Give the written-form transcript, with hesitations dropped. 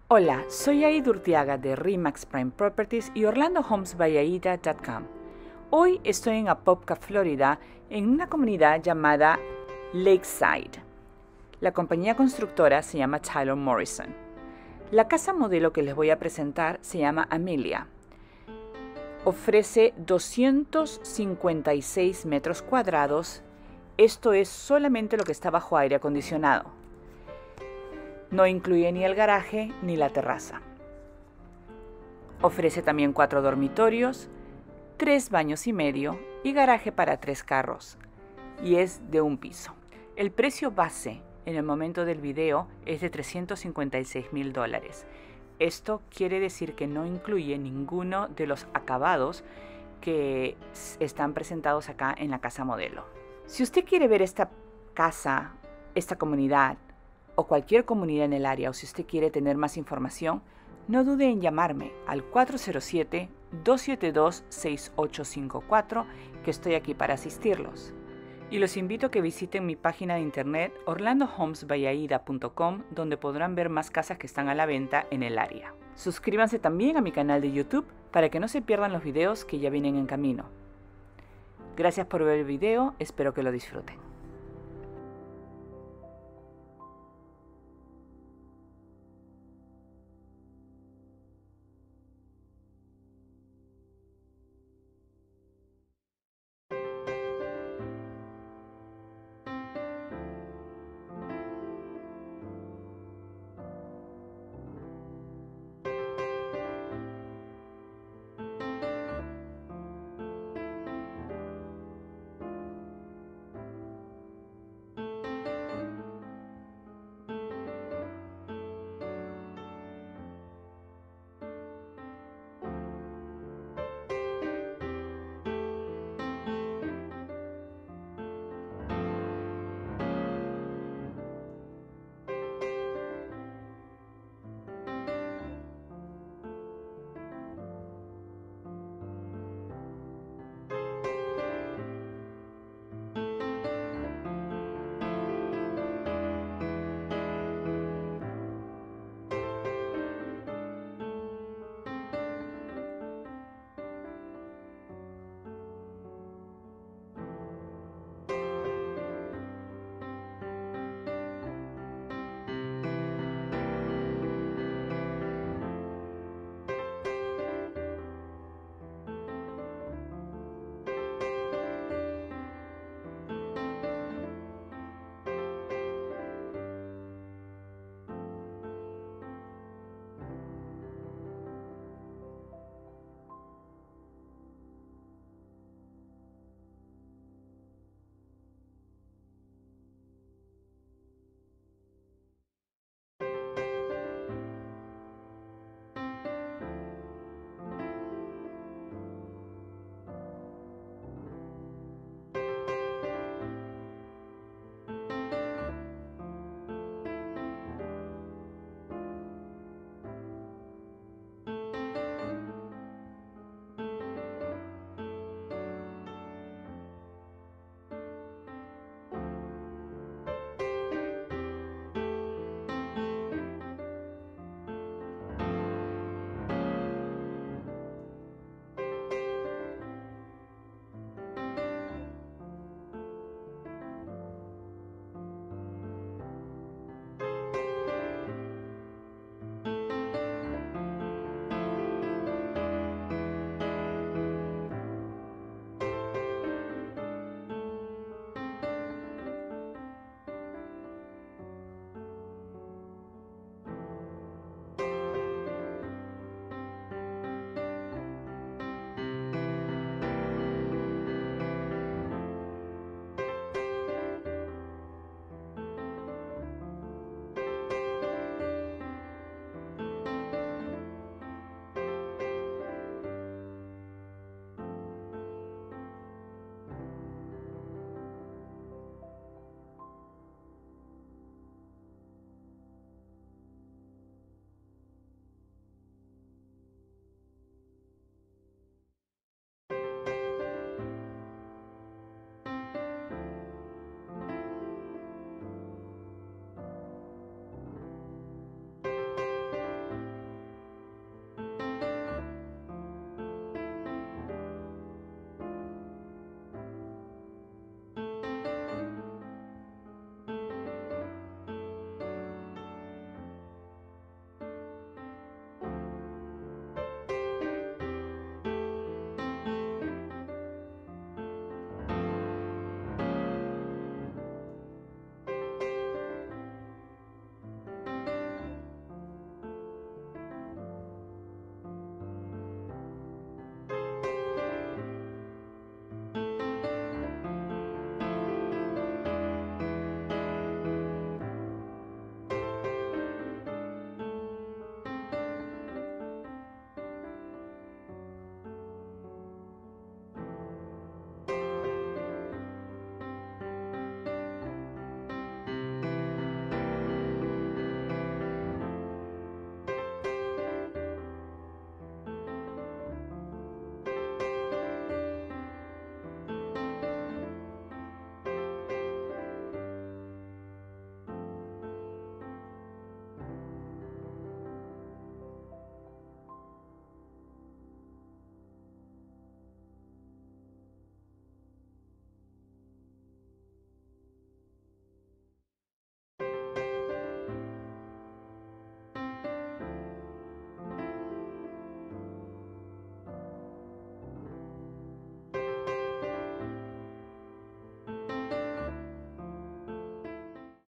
Hola, soy Aida Urtiaga de RE/MAX Prime Properties y OrlandoHomesByAida.com. Hoy estoy en Apopka, Florida, en una comunidad llamada Lakeside. La compañía constructora se llama Taylor Morrison. La casa modelo que les voy a presentar se llama Amelia. Ofrece 256 metros cuadrados. Esto es solamente lo que está bajo aire acondicionado. No incluye ni el garaje ni la terraza. Ofrece también 4 dormitorios, 3 baños y medio y garaje para 3 carros. Y es de un piso. El precio base en el momento del video es de $356,000. Esto quiere decir que no incluye ninguno de los acabados que están presentados acá en la casa modelo. Si usted quiere ver esta casa, esta comunidad, o cualquier comunidad en el área, o si usted quiere tener más información, no dude en llamarme al 407-272-6854, que estoy aquí para asistirlos. Y los invito a que visiten mi página de internet OrlandoHomesByAida.com, donde podrán ver más casas que están a la venta en el área. Suscríbanse también a mi canal de YouTube para que no se pierdan los videos que ya vienen en camino. Gracias por ver el video, espero que lo disfruten.